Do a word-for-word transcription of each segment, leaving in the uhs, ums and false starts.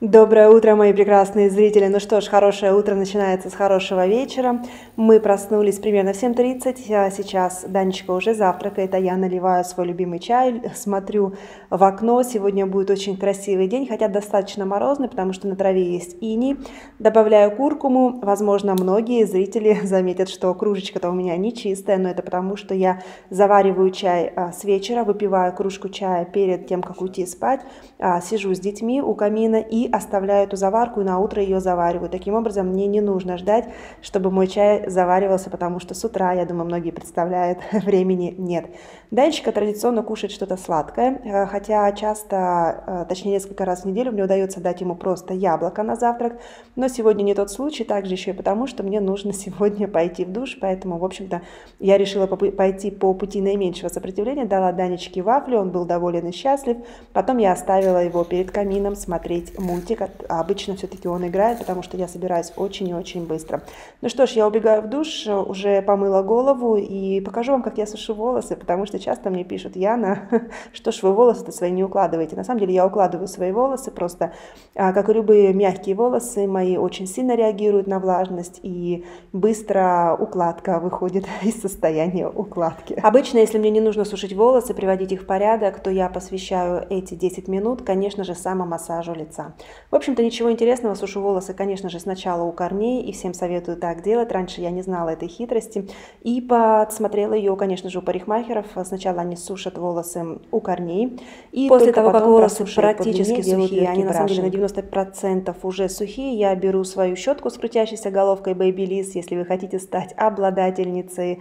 Доброе утро, мои прекрасные зрители. Ну что ж, хорошее утро начинается с хорошего вечера. Мы проснулись примерно в семь тридцать. А сейчас Данечка уже завтракает, а я наливаю свой любимый чай, смотрю в окно. Сегодня будет очень красивый день, хотя достаточно морозный, потому что на траве есть иней. Добавляю куркуму. Возможно, многие зрители заметят, что кружечка-то у меня не чистая, но это потому, что я завариваю чай с вечера, выпиваю кружку чая перед тем, как уйти спать, сижу с детьми у камина и оставляю эту заварку и на утро ее завариваю. Таким образом, мне не нужно ждать, чтобы мой чай заваривался, потому что с утра, я думаю, многие представляют, времени нет. Данечка традиционно кушает что-то сладкое, хотя часто, точнее несколько раз в неделю мне удается дать ему просто яблоко на завтрак, но сегодня не тот случай, также еще и потому, что мне нужно сегодня пойти в душ, поэтому, в общем-то, я решила пойти по пути наименьшего сопротивления, дала Данечке вафли, он был доволен и счастлив, потом я оставила его перед камином смотреть мультик. Обычно все-таки он играет, потому что я собираюсь очень и очень быстро. Ну что ж, я убегаю в душ, уже помыла голову и покажу вам, как я сушу волосы, потому что часто мне пишут: Яна, что ж вы волосы-то свои не укладываете? На самом деле я укладываю свои волосы, просто, как и любые мягкие волосы, мои очень сильно реагируют на влажность, и быстро укладка выходит из состояния укладки. Обычно, если мне не нужно сушить волосы, приводить их в порядок, то я посвящаю эти десять минут, конечно же, самомассажу лица. В общем-то, ничего интересного, сушу волосы, конечно же, сначала у корней, и всем советую так делать. Раньше я не знала этой хитрости, и подсмотрела ее, конечно же, у парикмахеров. Сначала они сушат волосы у корней, и после того, как волосы практически сухие, они на самом деле на девяносто процентов уже сухие, я беру свою щетку с крутящейся головкой Babyliss. Если вы хотите стать обладательницей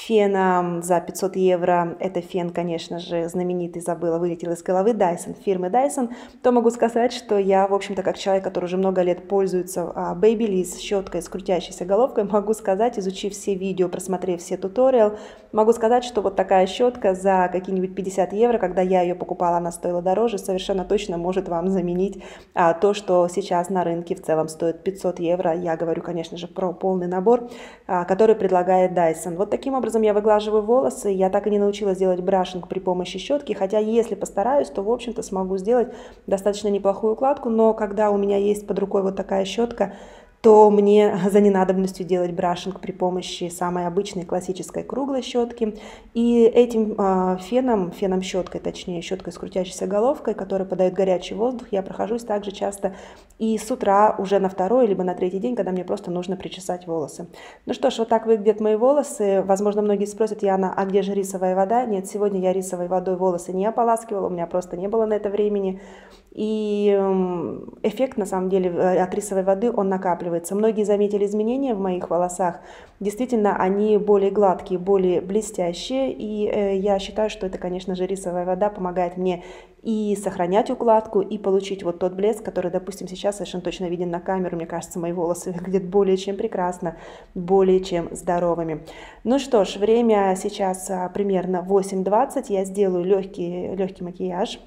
фена за пятьсот евро, это фен, конечно же, знаменитый, забыла, вылетел из головы, Dyson, фирмы Dyson, то могу сказать, что я, в общем-то, как человек, который уже много лет пользуется Babyliss щеткой с крутящейся головкой, могу сказать, изучив все видео, просмотрев все туториалы, могу сказать, что вот такая щетка за какие-нибудь пятьдесят евро, когда я ее покупала, она стоила дороже, совершенно точно может вам заменить а, то, что сейчас на рынке в целом стоит пятьсот евро. Я говорю, конечно же, про полный набор, а, который предлагает Dyson. Вот таким образом я выглаживаю волосы. Я так и не научилась делать брашинг при помощи щетки, хотя если постараюсь, то, в общем-то, смогу сделать достаточно неплохую укладку, но когда у меня есть под рукой вот такая щетка, то мне за ненадобностью делать брашинг при помощи самой обычной классической круглой щетки. И этим э, феном, феном-щеткой, точнее щеткой с крутящейся головкой, которая подает горячий воздух, я прохожусь также часто и с утра уже на второй либо на третий день, когда мне просто нужно причесать волосы. Ну что ж, вот так выглядят мои волосы. Возможно, многие спросят: Яна, а где же рисовая вода? Нет, сегодня я рисовой водой волосы не ополаскивала, у меня просто не было на это времени. И эффект, на самом деле, от рисовой воды, он накапливается. Многие заметили изменения в моих волосах. Действительно, они более гладкие, более блестящие. И э, я считаю, что это, конечно же, рисовая вода помогает мне и сохранять укладку, и получить вот тот блеск, который, допустим, сейчас совершенно точно виден на камеру. Мне кажется, мои волосы выглядят более чем прекрасно, более чем здоровыми. Ну что ж, время сейчас примерно восемь двадцать. Я сделаю легкий, легкий макияж.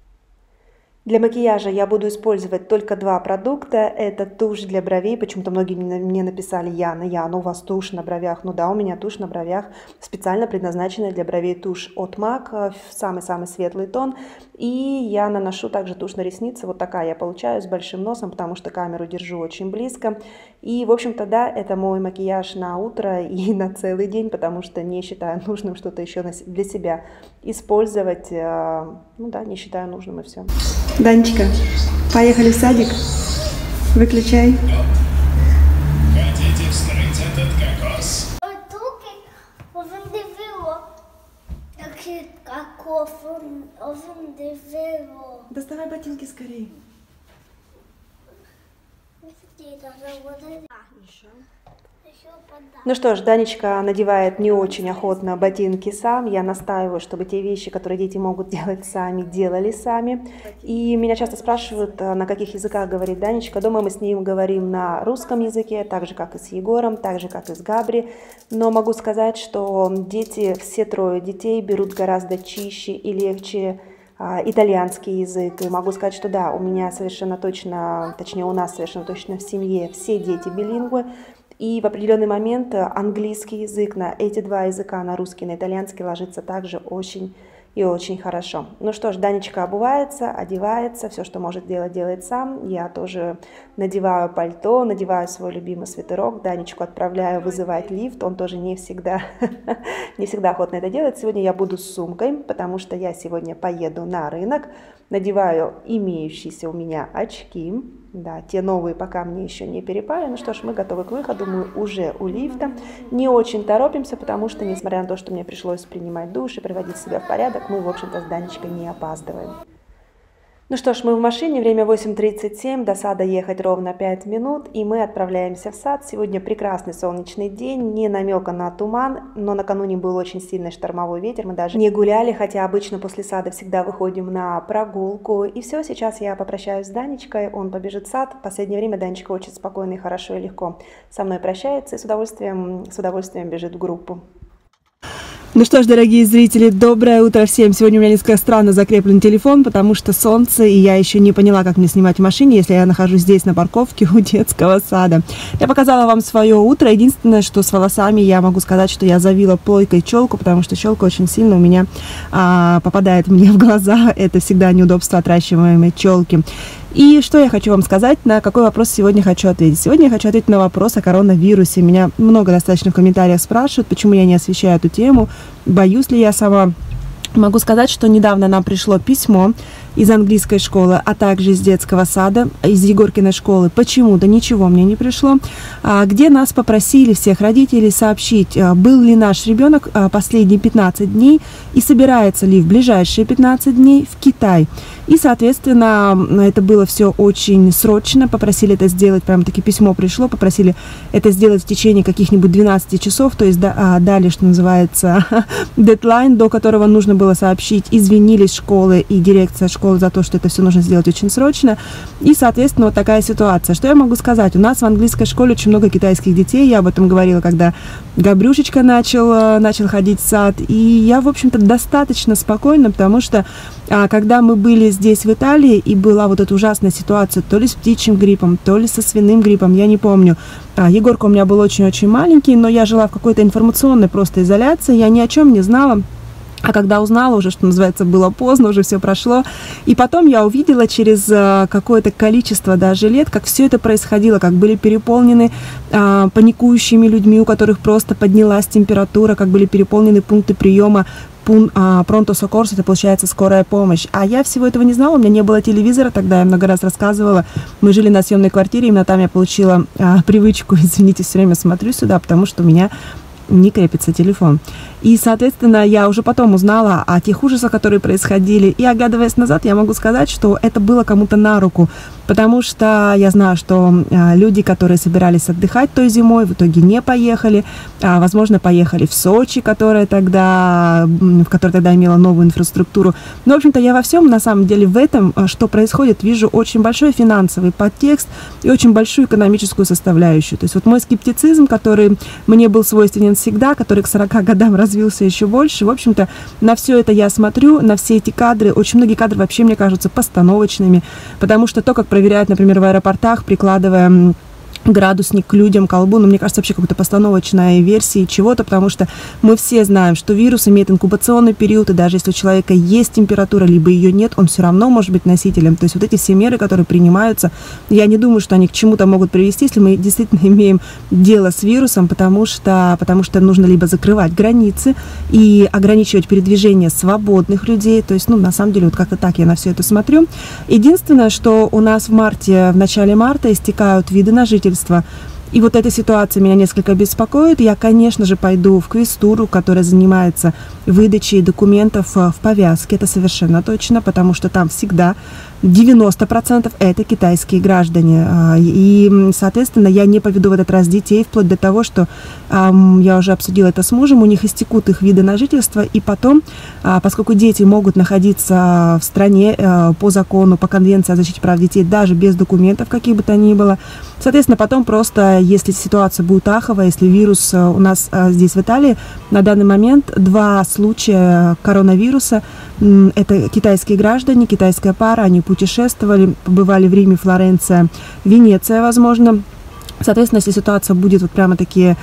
Для макияжа я буду использовать только два продукта. Это тушь для бровей. Почему-то многие мне написали: Яна, Яна, у вас тушь на бровях. Ну да, у меня тушь на бровях, специально предназначенная для бровей тушь от мак, в самый-самый светлый тон. И я наношу также тушь на ресницы. Вот такая я получаю, с большим носом, потому что камеру держу очень близко. И, в общем-то, да, это мой макияж на утро и на целый день, потому что не считаю нужным что-то еще для себя использовать. Ну да, не считаю нужным, и все. Данечка, поехали в садик. Выключай. Хотите вскрыть этот кокос? Доставай ботинки скорее. Ну что ж, Данечка надевает не очень охотно ботинки сам. Я настаиваю, чтобы те вещи, которые дети могут делать сами, делали сами. И меня часто спрашивают, на каких языках говорит Данечка. Дома мы с ним говорим на русском языке, так же, как и с Егором, так же, как и с Габри. Но могу сказать, что дети, все трое детей берут гораздо чище и легче итальянский язык. И могу сказать, что да, у меня совершенно точно, точнее у нас совершенно точно в семье все дети билингвы. И в определенный момент английский язык на эти два языка, на русский и на итальянский, ложится также очень и очень хорошо. Ну что ж, Данечка обувается, одевается, все, что может делать, делает сам. Я тоже надеваю пальто, надеваю свой любимый свитерок, Данечку отправляю вызывать лифт, он тоже не всегда, не всегда охотно это делает. Сегодня я буду с сумкой, потому что я сегодня поеду на рынок, надеваю имеющиеся у меня очки. Да, те новые пока мне еще не перепали. Ну что ж, мы готовы к выходу, мы уже у лифта. Не очень торопимся, потому что, несмотря на то, что мне пришлось принимать душ и приводить себя в порядок, мы, в общем-то, с Данечкой не опаздываем. Ну что ж, мы в машине, время восемь тридцать семь, до сада ехать ровно пять минут, и мы отправляемся в сад. Сегодня прекрасный солнечный день, не намека на туман, но накануне был очень сильный штормовой ветер, мы даже не гуляли, хотя обычно после сада всегда выходим на прогулку. И все, сейчас я попрощаюсь с Данечкой, он побежит в сад. В последнее время Данечка очень спокойно, хорошо и легко со мной прощается и с удовольствием, с удовольствием бежит в группу. Ну что ж, дорогие зрители, доброе утро всем. Сегодня у меня несколько странно закреплен телефон, потому что солнце, и я еще не поняла, как мне снимать в машине, если я нахожусь здесь на парковке у детского сада. Я показала вам свое утро. Единственное, что с волосами я могу сказать, что я завила плойкой челку, потому что челка очень сильно у меня а, попадает мне в глаза. Это всегда неудобство отращиваемой челки. И что я хочу вам сказать, на какой вопрос сегодня хочу ответить. Сегодня я хочу ответить на вопрос о коронавирусе. Меня много достаточно в комментариях спрашивают, почему я не освещаю эту тему, боюсь ли я сама. Могу сказать, что недавно нам пришло письмо из английской школы, а также из детского сада, из Егоркиной школы. Почему-то ничего мне не пришло, где нас попросили всех родителей сообщить, был ли наш ребенок последние пятнадцать дней и собирается ли в ближайшие пятнадцать дней в Китай. И, соответственно, это было все очень срочно, попросили это сделать, прям таки письмо пришло, попросили это сделать в течение каких-нибудь двенадцати часов, то есть дали, что называется, дедлайн, до которого нужно было сообщить. Извинились школы и дирекция школы за то, что это все нужно сделать очень срочно. И, соответственно, вот такая ситуация. Что я могу сказать? У нас в английской школе очень много китайских детей. Я об этом говорила, когда Габрюшечка начал, начал ходить в сад. И я, в общем-то, достаточно спокойна, потому что а, когда мы были здесь, в Италии, и была вот эта ужасная ситуация, то ли с птичьим гриппом, то ли со свиным гриппом, я не помню. А, Егорка у меня был очень-очень маленький, но я жила в какой-то информационной просто изоляции, я ни о чем не знала. А когда узнала уже, что называется, было поздно, уже все прошло. И потом я увидела через какое-то количество даже лет, как все это происходило, как были переполнены а, паникующими людьми, у которых просто поднялась температура, как были переполнены пункты приема. Пронто Сокорс, это получается скорая помощь. А я всего этого не знала, у меня не было телевизора тогда, я много раз рассказывала. Мы жили на съемной квартире, именно там я получила а, привычку, извините, все время смотрю сюда, потому что у меня не крепится телефон. И, соответственно, я уже потом узнала о тех ужасах, которые происходили. И, оглядываясь назад, я могу сказать, что это было кому-то на руку. Потому что я знаю, что а, люди, которые собирались отдыхать той зимой, в итоге не поехали. А, возможно, поехали в Сочи, которая тогда, в которой тогда имела новую инфраструктуру. Но, в общем-то, я во всем, на самом деле, в этом, что происходит, вижу очень большой финансовый подтекст и очень большую экономическую составляющую. То есть вот мой скептицизм, который мне был свойственен всегда, который к сорока годам развился еще больше, в общем-то, на все это я смотрю, на все эти кадры. Очень многие кадры вообще мне кажутся постановочными, потому что то, как проверяют, например, в аэропортах, прикладывая градусник к людям, к колбу, но мне кажется, вообще какой-то постановочной версии чего-то, потому что мы все знаем, что вирус имеет инкубационный период, и даже если у человека есть температура, либо ее нет, он все равно может быть носителем. То есть вот эти все меры, которые принимаются, я не думаю, что они к чему-то могут привести, если мы действительно имеем дело с вирусом, потому что, потому что нужно либо закрывать границы и ограничивать передвижение свободных людей, то есть, ну, на самом деле, вот как-то так я на все это смотрю. Единственное, что у нас в марте, в начале марта истекают виды на жительство. И вот эта ситуация меня несколько беспокоит. Я, конечно же, пойду в квестуру, которая занимается выдачей документов в повязке. Это совершенно точно, потому что там всегда девяносто процентов это китайские граждане. И, соответственно, я не поведу в этот раз детей, вплоть до того, что эм, я уже обсудила это с мужем, у них истекут их виды на жительство, и потом, э, поскольку дети могут находиться в стране э, по закону, по конвенции о защите прав детей, даже без документов, каких бы то ни было, соответственно, потом просто, если ситуация будет аховая, если вирус э, у нас э, здесь в Италии, на данный момент два случая коронавируса, э, это китайские граждане, китайская пара, они путешествовали, побывали в Риме, Флоренция, Венеция, возможно. Соответственно, если ситуация будет вот прямо такие,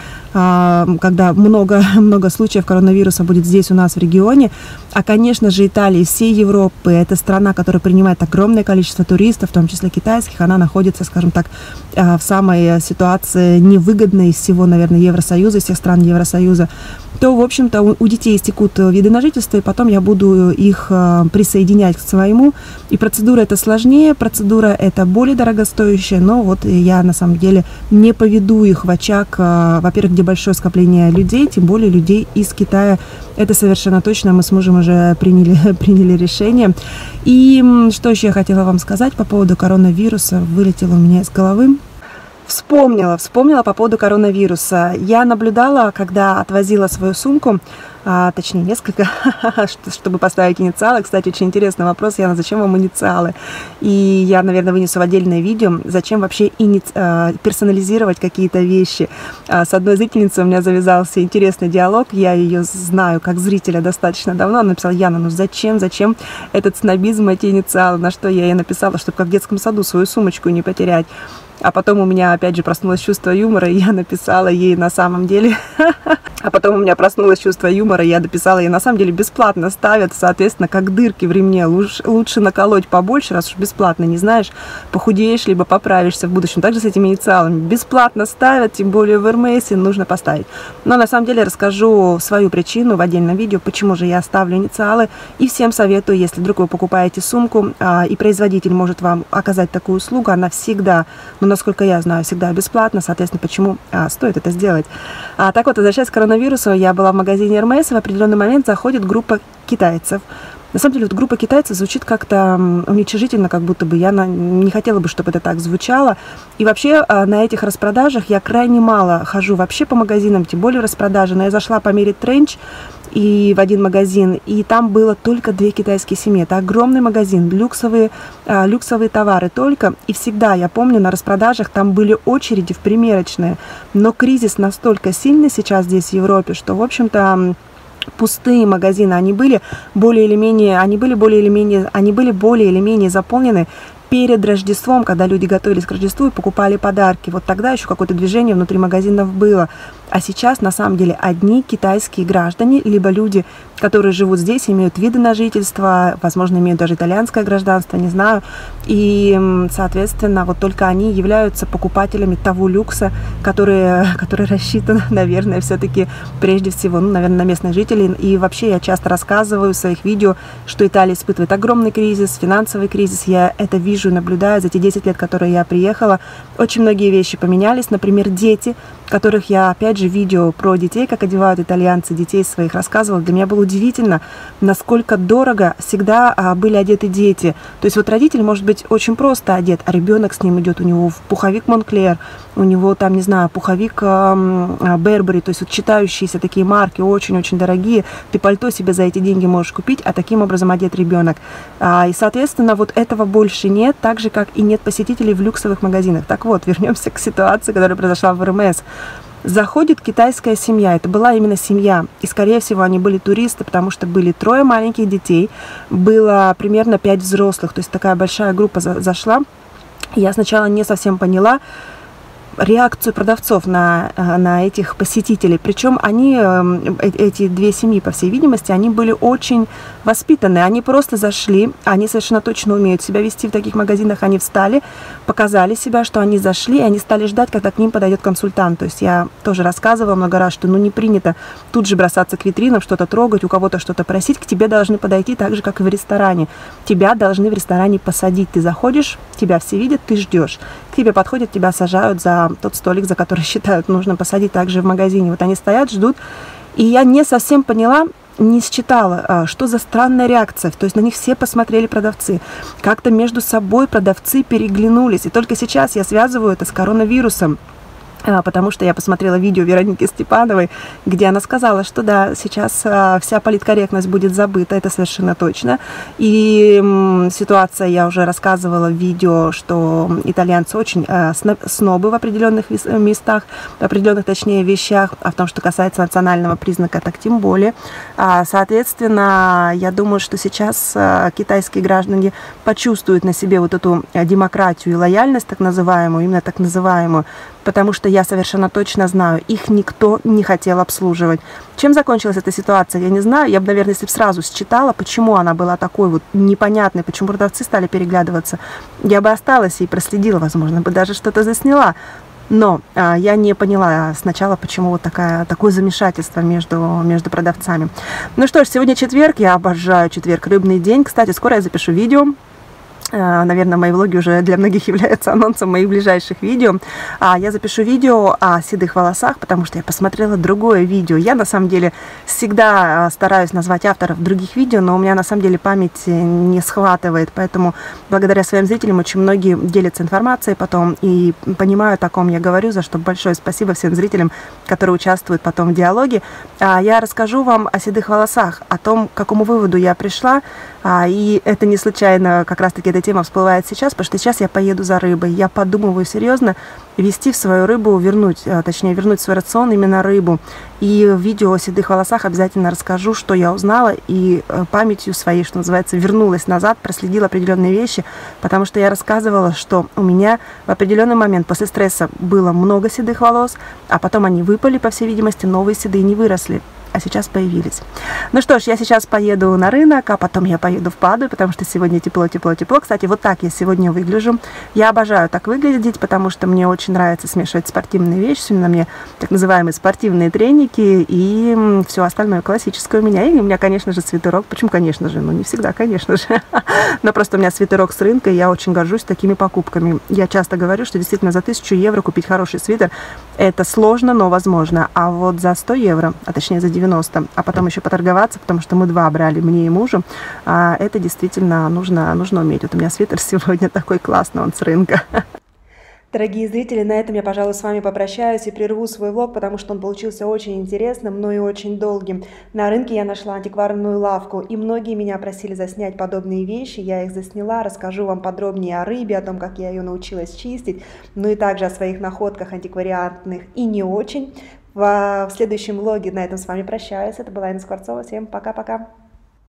когда много, много случаев коронавируса будет здесь у нас в регионе, а, конечно же, Италия из всей Европы, это страна, которая принимает огромное количество туристов, в том числе китайских, она находится, скажем так, в самой ситуации невыгодной из всего, наверное, Евросоюза, из всех стран Евросоюза, то, в общем-то, у детей истекут виды на жительство, и потом я буду их присоединять к своему. И процедура это сложнее, процедура это более дорогостоящая, но вот я на самом деле не поведу их в очаг, во-первых, где большое скопление людей, тем более людей из Китая. Это совершенно точно, мы с мужем уже приняли, приняли решение. И что еще я хотела вам сказать по поводу коронавируса, вылетело у меня из головы. Вспомнила, вспомнила по поводу коронавируса. Я наблюдала, когда отвозила свою сумку, а, точнее несколько, чтобы поставить инициалы. Кстати, очень интересный вопрос, Яна, зачем вам инициалы? И я, наверное, вынесу в отдельное видео, зачем вообще ини... персонализировать какие-то вещи. С одной зрительницей у меня завязался интересный диалог, я ее знаю как зрителя достаточно давно. Она написала: Яна, ну зачем, зачем этот снобизм, эти инициалы? На что я ей написала, чтобы как в детском саду свою сумочку не потерять. А потом у меня опять же проснулось чувство юмора, и я написала ей на самом деле... А потом у меня проснулось чувство юмора, и я дописала ей, на самом деле бесплатно ставят, соответственно, как дырки в ремне. Лучше, лучше наколоть побольше, раз уж бесплатно, не знаешь, похудеешь, либо поправишься в будущем. Также с этими инициалами. Бесплатно ставят, тем более в РМСе нужно поставить. Но на самом деле расскажу свою причину в отдельном видео, почему же я ставлю инициалы. И всем советую, если вдруг вы покупаете сумку, а, и производитель может вам оказать такую услугу, она всегда... Но, насколько я знаю, всегда бесплатно, соответственно, почему а, стоит это сделать. А, так вот, возвращаясь к коронавирусу, я была в магазине РМС, и в определенный момент заходит группа китайцев. На самом деле, вот группа китайцев звучит как-то уничижительно, как будто бы я на, не хотела бы, чтобы это так звучало. И вообще а, на этих распродажах я крайне мало хожу вообще по магазинам, тем более распродажи. Но я зашла померить тренч и в один магазин, и там было только две китайские семьи. Это огромный магазин, люксовые, а, люксовые товары только. И всегда, я помню, на распродажах там были очереди в примерочные. Но кризис настолько сильный сейчас здесь в Европе, что, в общем-то, пустые магазины, они были более или менее, они были более или менее, они были более или менее заполнены перед Рождеством, когда люди готовились к Рождеству и покупали подарки. Вот тогда еще какое-то движение внутри магазинов было. А сейчас, на самом деле, одни китайские граждане, либо люди, которые живут здесь, имеют виды на жительство, возможно, имеют даже итальянское гражданство, не знаю. И, соответственно, вот только они являются покупателями того люкса, который, который рассчитан, наверное, все-таки прежде всего, ну, наверное, на местных жителей. И вообще я часто рассказываю в своих видео, что Италия испытывает огромный кризис, финансовый кризис. Я это вижу и наблюдаю за те десять лет, которые я приехала. Очень многие вещи поменялись. Например, дети, которых я, опять же, видео про детей, как одевают итальянцы детей своих, рассказывала. Для меня было удивительно, насколько дорого всегда а, были одеты дети. То есть вот родитель может быть очень просто одет, а ребенок с ним идет, у него в пуховик Монклер, у него там, не знаю, пуховик а, Бербери, то есть вот читающиеся такие марки, очень-очень дорогие. Ты пальто себе за эти деньги можешь купить, а таким образом одет ребенок. А, и, соответственно, вот этого больше нет, так же, как и нет посетителей в люксовых магазинах. Так вот, вернемся к ситуации, которая произошла в РМС. Заходит китайская семья, это была именно семья, и, скорее всего, они были туристы, потому что были трое маленьких детей, было примерно пять взрослых, то есть такая большая группа за зашла. Я сначала не совсем поняла реакцию продавцов на, на этих посетителей. Причем они, эти две семьи, по всей видимости, они были очень воспитанные. Они просто зашли, они совершенно точно умеют себя вести в таких магазинах. Они встали, показали себя, что они зашли, и они стали ждать, когда к ним подойдет консультант. То есть я тоже рассказывала много раз, что ну не принято тут же бросаться к витринам, что-то трогать, у кого-то что-то просить. К тебе должны подойти так же, как и в ресторане. Тебя должны в ресторане посадить. Ты заходишь, тебя все видят, ты ждешь. К тебе подходят, тебя сажают за тот столик, за который считают нужно посадить, также в магазине. Вот они стоят, ждут. И я не совсем поняла, не считала, что за странная реакция. То есть на них все посмотрели продавцы. Как-то между собой продавцы переглянулись. И только сейчас я связываю это с коронавирусом. Потому что я посмотрела видео Вероники Степановой, где она сказала, что да, сейчас а, вся политкорректность будет забыта, это совершенно точно. И м, ситуация, я уже рассказывала в видео, что итальянцы очень а, снобы в определенных местах, в определенных, точнее, вещах, а в том, что касается национального признака, так тем более. А, соответственно, я думаю, что сейчас а, китайские граждане почувствуют на себе вот эту демократию и лояльность, так называемую, именно так называемую. потому что я совершенно точно знаю, их никто не хотел обслуживать. Чем закончилась эта ситуация, я не знаю. Я бы, наверное, если бы сразу считала, почему она была такой вот непонятной, почему продавцы стали переглядываться, я бы осталась и проследила, возможно, бы даже что-то засняла. Но а, я не поняла сначала, почему вот такая, такое замешательство между, между продавцами. Ну что ж, сегодня четверг, я обожаю четверг, рыбный день. Кстати, скоро я запишу видео. Наверное, мои влоги уже для многих являются анонсом моих ближайших видео. Я запишу видео о седых волосах, потому что я посмотрела другое видео. Я, на самом деле, всегда стараюсь назвать авторов других видео, но у меня, на самом деле, память не схватывает. Поэтому, благодаря своим зрителям, очень многие делятся информацией потом и понимают, о ком я говорю, за что большое спасибо всем зрителям, которые участвуют потом в диалоге. Я расскажу вам о седых волосах, о том, к какому выводу я пришла. И это не случайно, как раз-таки эта тема всплывает сейчас, потому что сейчас я поеду за рыбой. Я подумываю серьезно вести в свою рыбу, вернуть, точнее, вернуть в свой рацион именно рыбу. И в видео о седых волосах обязательно расскажу, что я узнала, и памятью своей, что называется, вернулась назад, проследила определенные вещи, потому что я рассказывала, что у меня в определенный момент после стресса было много седых волос, а потом они выпали, по всей видимости, новые седые не выросли, а сейчас появились. Ну что ж, я сейчас поеду на рынок, а потом я поеду в Паду, потому что сегодня тепло, тепло, тепло. Кстати, вот так я сегодня выгляжу. Я обожаю так выглядеть, потому что мне очень нравится смешивать спортивные вещи. Сегодня на мне так называемые спортивные треники и все остальное классическое у меня. И у меня, конечно же, свитерок. Почему, конечно же? Ну, не всегда, конечно же. Но просто у меня свитерок с рынка, и я очень горжусь такими покупками. Я часто говорю, что действительно за тысячу евро купить хороший свитер – это сложно, но возможно. А вот за сто евро, а точнее за девяносто, а потом еще поторговаться, потому что мы два брали, мне и мужу, а это действительно нужно, нужно уметь. Вот у меня свитер сегодня такой классный, он с рынка. Дорогие зрители, на этом я, пожалуй, с вами попрощаюсь и прерву свой влог, потому что он получился очень интересным, но и очень долгим. На рынке я нашла антикварную лавку, и многие меня просили заснять подобные вещи. Я их засняла, расскажу вам подробнее о рыбе, о том, как я ее научилась чистить, ну и также о своих находках антиквариатных и не очень. В следующем влоге на этом с вами прощаюсь. Это была Инна Скворцова. Всем пока-пока.